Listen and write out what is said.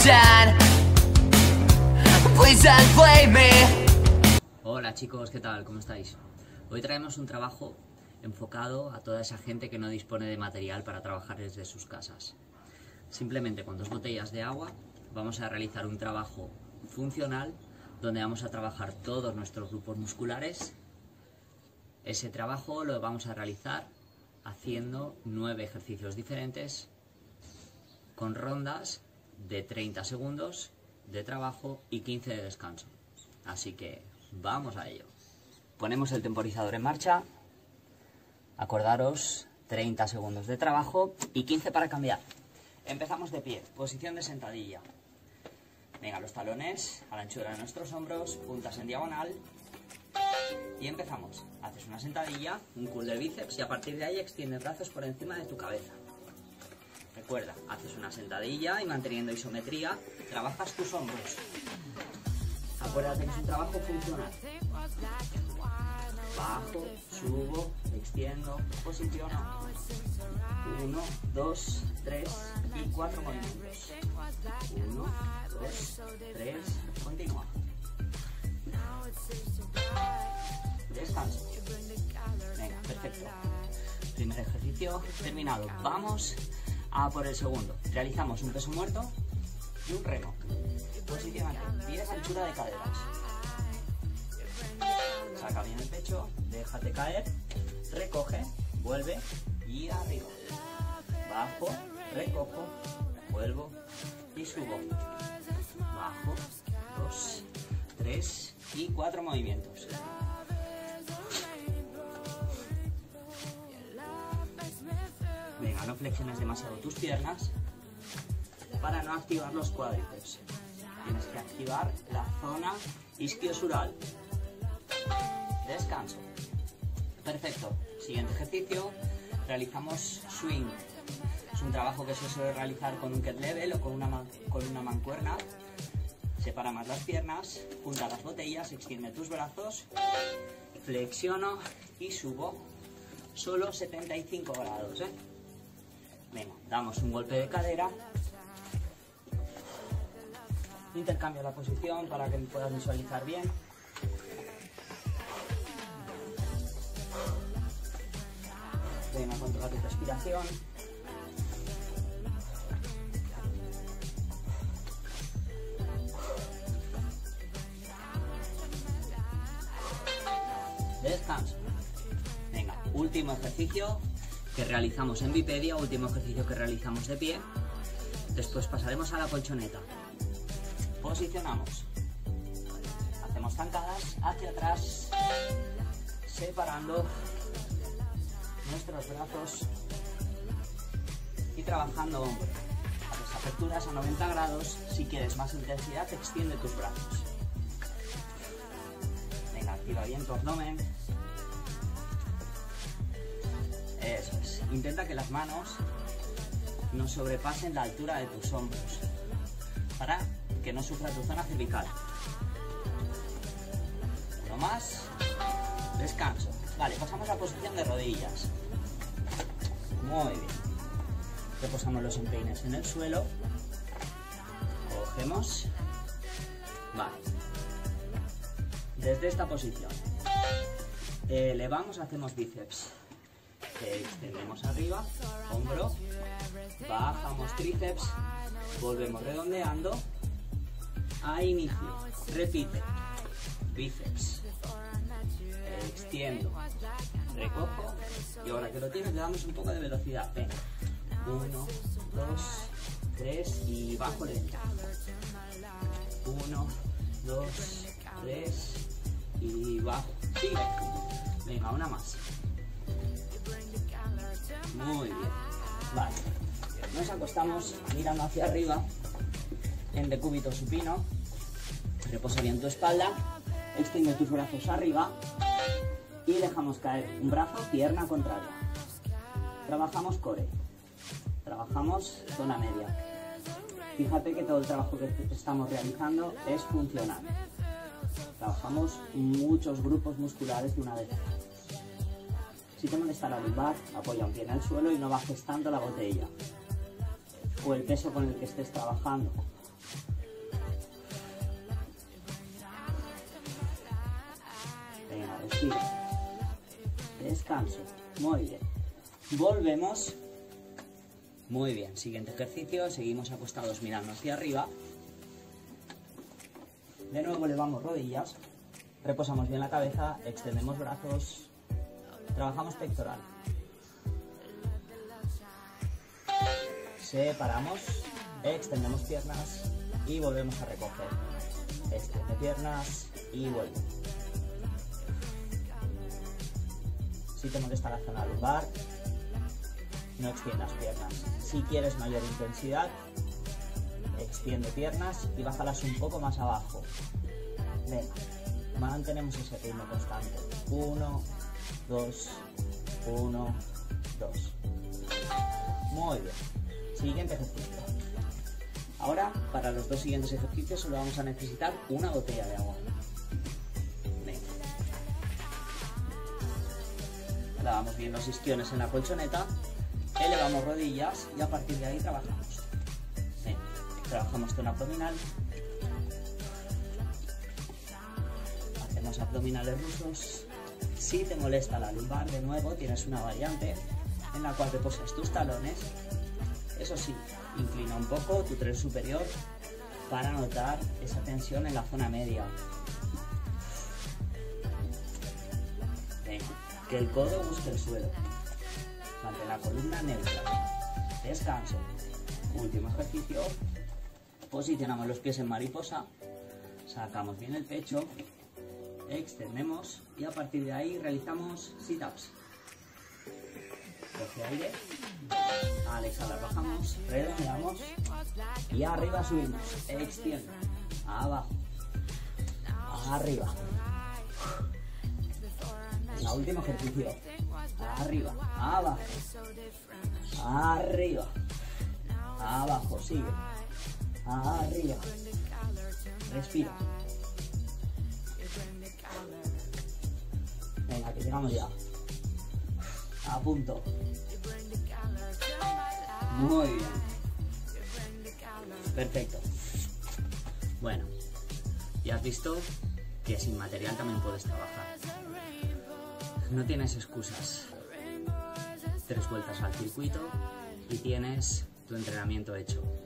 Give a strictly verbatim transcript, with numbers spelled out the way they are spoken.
attention. Please don't blame me. Hola chicos, ¿qué tal? ¿Cómo estáis? Hoy traemos un trabajo enfocado a toda esa gente que no dispone de material para trabajar desde sus casas. Simplemente con dos botellas de agua vamos a realizar un trabajo funcional donde vamos a trabajar todos nuestros grupos musculares. Ese trabajo lo vamos a realizar haciendo nueve ejercicios diferentes con rondas de treinta segundos de trabajo y quince de descanso. Así que vamos a ello. Ponemos el temporizador en marcha. Acordaros, treinta segundos de trabajo y quince para cambiar. Empezamos de pie, posición de sentadilla. Venga, los talones a la anchura de nuestros hombros, puntas en diagonal. Y empezamos. Haces una sentadilla, un curl de bíceps y a partir de ahí extiendes brazos por encima de tu cabeza. Recuerda, haces una sentadilla y manteniendo isometría, trabajas tus hombros. Acuérdate que es un trabajo funcional. Bajo, subo, extiendo, posiciono. Uno, dos, tres y cuatro movimientos. Uno, dos, tres, continúa. Descanso. Venga, perfecto. Primer ejercicio terminado. Vamos a por el segundo. Realizamos un peso muerto y un remo. Posiciónate. Tienes anchura de caderas. Saca bien el pecho, déjate caer, recoge, vuelve y arriba. Bajo, recojo, vuelvo y subo. Bajo, dos, tres y cuatro movimientos. Venga, no flexiones demasiado tus piernas para no activar los cuádriceps. Tienes que activar la zona isquiosural. Descanso. Perfecto. Siguiente ejercicio. Realizamos swing. Es un trabajo que se suele realizar con un kettlebell o con una, man con una mancuerna. Separa más las piernas, junta las botellas, extiende tus brazos, flexiono y subo. Solo setenta y cinco grados, ¿eh? Venga, damos un golpe de cadera. Intercambio la posición para que me puedas visualizar bien. Venga, controla tu respiración. Descanso. Venga, último ejercicio que realizamos en bipedia, último ejercicio que realizamos de pie. Después pasaremos a la colchoneta. Posicionamos. Hacemos zancadas hacia atrás, separando nuestros brazos y trabajando hombro. Haces aperturas a noventa grados. Si quieres más intensidad, extiende tus brazos. Venga, activa bien tu abdomen. Eso es. Intenta que las manos no sobrepasen la altura de tus hombros para que no sufra tu zona cervical. Uno más. Descanso. Vale, pasamos a la posición de rodillas. Muy bien. Reposamos los empeines en el suelo. Cogemos. Vale. Desde esta posición elevamos, hacemos bíceps. Extendemos arriba, hombro, bajamos tríceps, volvemos redondeando a inicio. Repite, bíceps, extiendo, recojo y ahora que lo tienes le damos un poco de velocidad. Venga, uno, dos, tres y bajo lento. Uno, dos, tres y bajo. Sigue. Venga, una más. Muy bien. Vale. Nos acostamos mirando hacia arriba en decúbito supino. Reposa bien tu espalda. Extiende tus brazos arriba y dejamos caer un brazo, pierna contraria. Trabajamos core. Trabajamos zona media. Fíjate que todo el trabajo que estamos realizando es funcional. Trabajamos muchos grupos musculares de una vez. Si te molesta la lumbar, apoya un pie en el suelo y no bajes tanto la botella o el peso con el que estés trabajando. Venga, respira. Descanso. Muy bien. Volvemos. Muy bien. Siguiente ejercicio. Seguimos acostados mirando hacia arriba. De nuevo elevamos rodillas. Reposamos bien la cabeza. Extendemos brazos. Trabajamos pectoral. Separamos. Extendemos piernas. Y volvemos a recoger. Extiende piernas. Y vuelve. Si te molesta la zona lumbar, no extiendas piernas. Si quieres mayor intensidad, extiende piernas y bájalas un poco más abajo. Venga, mantenemos ese ritmo constante. Uno, dos, uno, dos. Muy bien. Siguiente ejercicio. Ahora, para los dos siguientes ejercicios solo vamos a necesitar una botella de agua. Lavamos bien los isquiones en la colchoneta, elevamos rodillas y a partir de ahí trabajamos. Bien. Trabajamos zona abdominal, hacemos abdominales rusos. Si te molesta la lumbar, de nuevo tienes una variante en la cual te posas tus talones. Eso sí, inclina un poco tu tren superior para notar esa tensión en la zona media. Venga. Que el codo busque el suelo. Mantén la columna neutra. Descanso. Último ejercicio. Posicionamos los pies en mariposa. Sacamos bien el pecho. Extendemos. Y a partir de ahí realizamos sit-ups. Coge aire. Al exhalar bajamos. Redondeamos. Y arriba subimos. Extiende. Abajo. Arriba. El último ejercicio. Arriba, abajo. Arriba. Abajo, sigue. Arriba. Respira. Venga, que llegamos ya. A punto. Muy bien. Perfecto. Bueno, ya has visto que sin material también puedes trabajar. No tienes excusas. Tres vueltas al circuito y tienes tu entrenamiento hecho.